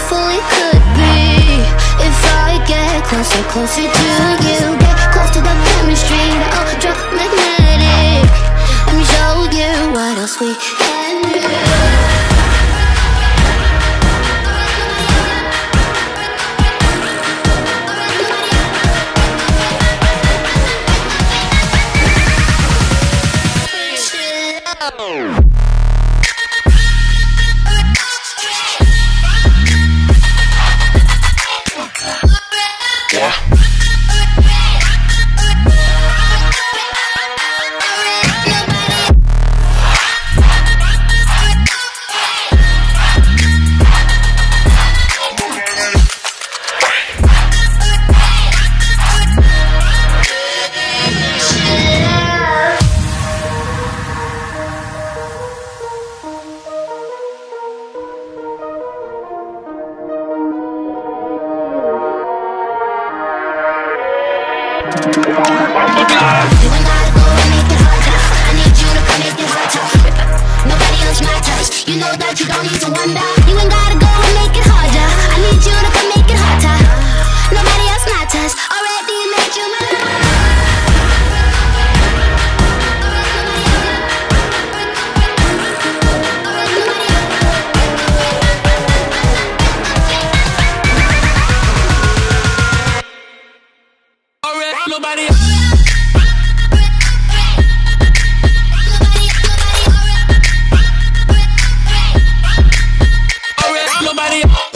beautiful it could be if I get closer, closer to you. Get close to the chemistry, the ultramagnetic. Let me show you what else we can do. You know that you don't need to wonder. You ain't gotta go and make it harder. I need you to come make it hotter. Nobody else matters. Already made you mine. Already nobody else. Nobody